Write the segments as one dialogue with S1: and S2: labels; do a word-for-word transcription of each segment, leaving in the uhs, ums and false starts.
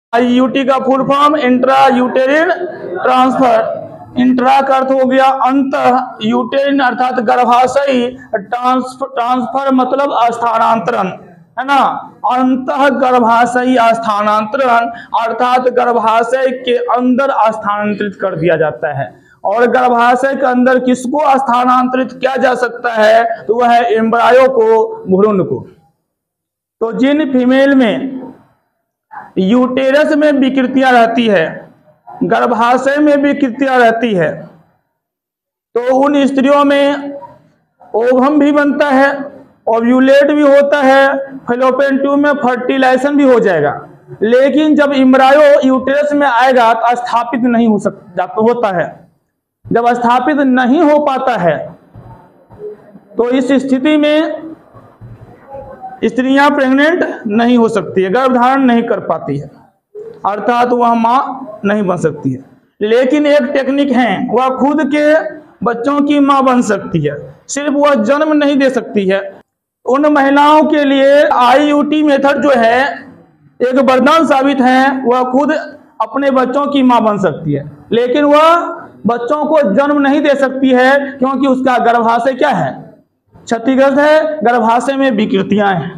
S1: IUT का full form intra uterine transfer. Intra का अर्थ हो गया अंत, यूटेरिन अर्थात गर्भाशयी, ट्रांसफर मतलब स्थानांतरण, है ना। अंतः गर्भाशयी स्थानांतरण अर्थात गर्भाशय के अंदर स्थानांतरित कर दिया जाता है। और गर्भाशय के अंदर किसको स्थानांतरित किया जा सकता है? तो वह है एम्ब्रायो को, भ्रूण को। तो जिन फीमेल में यूटेरस में विकृतियां रहती है, गर्भाशय में विकृतियां रहती है, तो उन स्त्रियों में ओवम भी बनता है, ओव्यूलेट भी होता है, फैलोपियन ट्यूब में फर्टिलाइजेशन भी हो जाएगा। लेकिन जब एम्ब्रायो यूटेरस में आएगा तो स्थापित नहीं हो सकता होता है। जब स्थापित नहीं हो पाता है तो इस स्थिति में स्त्रियां प्रेग्नेंट नहीं हो सकती है, गर्भधारण नहीं कर पाती है, अर्थात वह मां नहीं बन सकती है। लेकिन एक टेक्निक है, वह खुद के बच्चों की मां बन सकती है, सिर्फ वह जन्म नहीं दे सकती है। उन महिलाओं के लिए आईयूटी मेथड जो है एक वरदान साबित है। वह खुद अपने बच्चों की मां बन सकती है, लेकिन वह बच्चों को जन्म नहीं दे सकती है, क्योंकि उसका गर्भाशय क्या है? क्षतिग्रस्त है, गर्भाशय में विकृतियां हैं।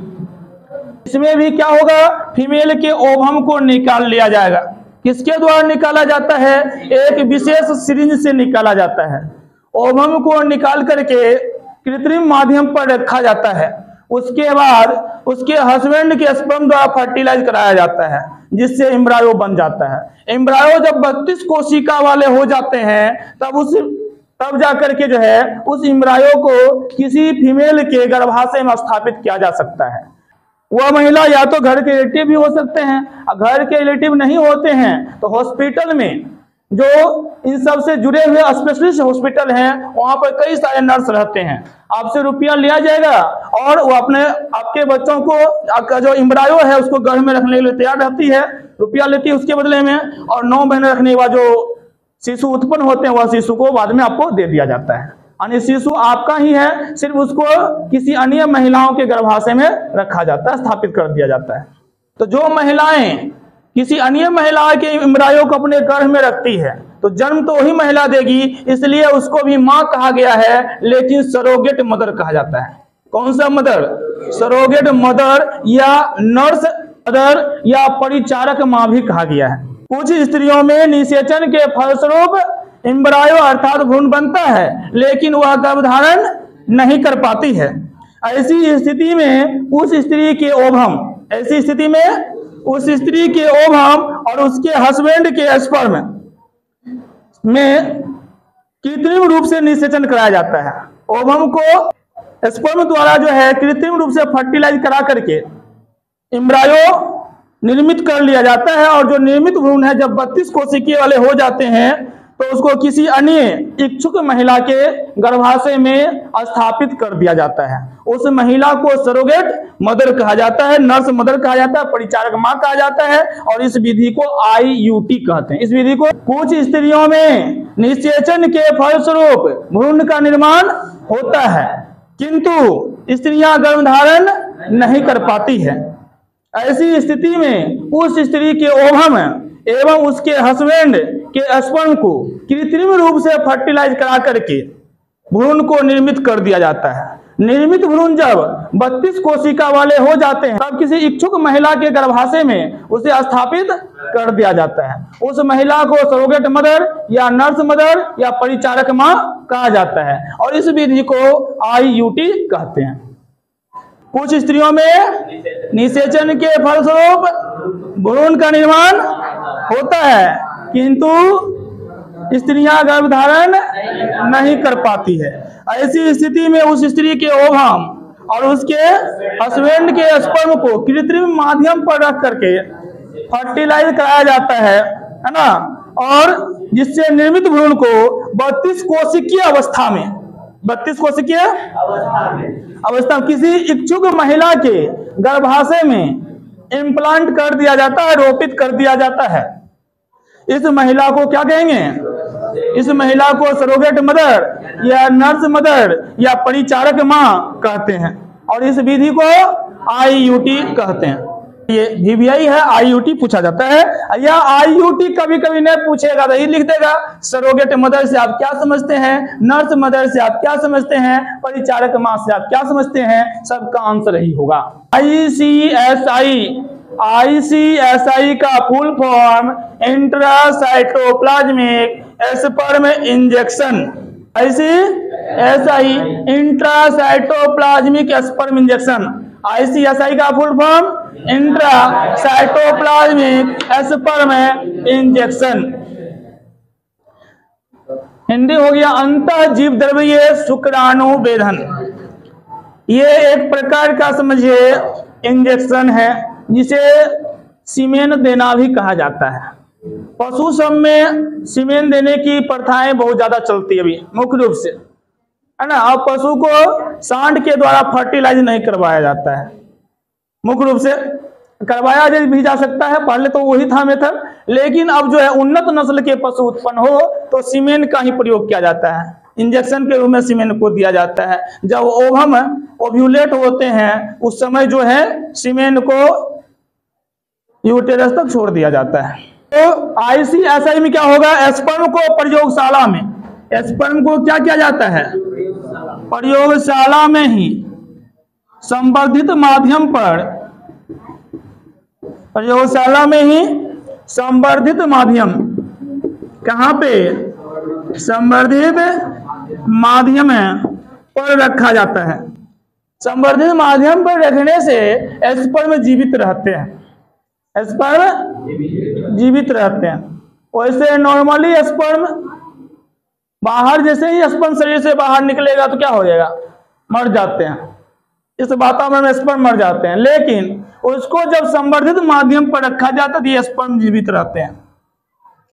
S1: इसमें भी क्या होगा? फीमेल के ओवम को निकाल लिया जाएगा। किसके द्वारा निकाला जाता है? एक विशेष सिरिंज से निकाला जाता है। ओवम को निकाल करके कृत्रिम माध्यम पर रखा जाता है। उसके बाद उसके हस्बैंड के स्पर्म द्वारा फर्टिलाइज कराया जाता है, जिससे एम्ब्रायो बन जाता है। एम्ब्रायो जब बत्तीस कोशिका वाले हो जाते हैं तब उस तब जाकर के जो है उस एम्ब्रायो को किसी फीमेल के गर्भाशय में स्थापित किया जा सकता है। वह महिला या तो घर के रिलेटिव भी हो सकते हैं, घर के रिलेटिव नहीं होते हैं तो हॉस्पिटल में जो इन सब से जुड़े हुए स्पेशलिस्ट हॉस्पिटल हैं, वहां पर कई सारे नर्स रहते हैं। आपसे रुपया लिया जाएगा और वो अपने आपके बच्चों को, आपका जो एम्ब्रायो है उसको गर्भ में रखने के लिए तैयार रहती है, रुपया लेती है उसके बदले में, और नौ महीने रखने के बाद जो शिशु उत्पन्न होते हैं वह शिशु को बाद में आपको दे दिया जाता है। यानी शिशु आपका ही है, सिर्फ उसको किसी अन्य महिलाओं के गर्भाशय में रखा जाता है, स्थापित कर दिया जाता है। तो जो महिलाएं किसी अन्य महिला के एम्ब्रायो को अपने गर्भ में रखती है तो जन्म तो वही महिला देगी, इसलिए उसको भी मां कहा गया है, लेकिन सरोगेट मदर कहा जाता है। कौन सा मदर? सरोगेट मदर या नर्स मदर या परिचारक मां भी कहा गया है। कुछ स्त्रियों में निषेचन के फलस्वरूप एम्ब्रायो अर्थात भ्रूण बनता है, लेकिन वह गर्भधारण नहीं कर पाती है। ऐसी स्थिति में उस स्त्री के ओवम ऐसी स्थिति में उस स्त्री के ओवम और उसके हस्बैंड के स्पर्म में कृत्रिम रूप से निषेचन कराया जाता है। ओवम को स्पर्म द्वारा जो है कृत्रिम रूप से फर्टिलाइज करा करके एम्ब्रायो निर्मित कर लिया जाता है, और जो निर्मित भ्रूण है जब बत्तीस कोशिकीय वाले हो जाते हैं तो उसको किसी अन्य इच्छुक महिला के गर्भाशय में स्थापित कर दिया जाता है। उस महिला को सरोगेट मदर कहा जाता है, नर्स मदर कहा जाता है, परिचारक मां कहा जाता है, और इस विधि को आईयूटी कहते हैं। इस विधि को कुछ स्त्रियों में निषेचन के फलस्वरूप भ्रूण का निर्माण होता है, किंतु स्त्रियां गर्भधारण नहीं कर पाती है। ऐसी स्थिति में उस स्त्री के ओवम एवं उसके हस्बैंड के स्पर्म को कृत्रिम रूप से फर्टिलाइज करा करके भ्रूण को निर्मित कर दिया जाता है। निर्मित भ्रूण जब बत्तीस कोशिका वाले हो जाते हैं तब किसी इच्छुक महिला के गर्भाशय में उसे स्थापित कर दिया जाता है। उस महिला को सरोगेट मदर या नर्स मदर या परिचारक मां कहा जाता है, और इस विधि को आईयूटी कहते हैं। कुछ स्त्रियों में निषेचन के फलस्वरूप भ्रूण का निर्माण होता है, किंतु स्त्रियां गर्भधारण नहीं कर पाती है। ऐसी स्थिति में उस स्त्री के ओवम और उसके हस्बैंड के स्पर्म को कृत्रिम माध्यम पर रख करके फर्टिलाइज कराया जाता है, है ना, और जिससे निर्मित भ्रूण को बत्तीस कोशिकीय अवस्था में बत्तीस कोशिकीय अवस्था किसी इच्छुक महिला के गर्भाशय में इम्प्लांट कर दिया जाता है, रोपित कर दिया जाता है। इस महिला को क्या कहेंगे? इस महिला को सरोगेट मदर या नर्स मदर या परिचारक मां कहते हैं, और इस विधि को आईयूटी कहते हैं। ये वीवीआई है, आईयूटी पूछा जाता है। या आईयूटी कभी कभी नहीं पूछेगा तो ये लिख देगा सरोगेट मदर से आप क्या समझते हैं, नर्स मदर से आप क्या समझते हैं, परिचारक मां से आप क्या समझते हैं, सबका आंसर यही होगा। आईसीएसआई, आईसीएसआई का full form intracytoplasmic sperm injection. ICSI intracytoplasmic sperm injection. ICSI का full form intracytoplasmic sperm injection. Hindi हो गया अंतःजीव द्रव्य शुक्राणु वेधन। ये एक प्रकार का समझिए इंजेक्शन है जिसे सीमेन देना भी कहा जाता है। पशु सब में सीमेन देने की प्रथाएं बहुत ज्यादा चलती है अभी मुख्य रूप से, है ना। अब पशु को सांड के द्वारा फर्टिलाइज नहीं करवाया जाता है, मुख्य रूप से करवाया भी जा सकता है, पहले तो वही था मेथड, लेकिन अब जो है उन्नत नस्ल के पशु उत्पन्न हो तो सीमेन का ही प्रयोग किया जाता है, इंजेक्शन के रूप में सीमेन को दिया जाता है। जब ओवम ओव्यूलेट होते हैं उस समय जो है सीमेन को यूटेरस तक छोड़ दिया जाता है। तो आईसीएसआई में क्या होगा, स्पर्म को प्रयोगशाला में, स्पर्म को क्या किया जाता है, प्रयोगशाला में ही संवर्धित माध्यम पर, प्रयोगशाला में ही संवर्धित माध्यम, कहां पे, संवर्धित माध्यम पर रखा जाता है। संवर्धित माध्यम पर रखने से स्पर्म जीवित रहते हैं, स्पर्म जीवित रहते हैं। वैसे नॉर्मली स्पर्म बाहर, जैसे ही स्पर्म शरीर से बाहर निकलेगा तो क्या हो जाएगा, मर जाते हैं, इस वातावरण में स्पर्म मर जाते हैं। लेकिन उसको जब संवर्धित माध्यम पर रखा जाता है तो ये स्पर्म जीवित रहते हैं।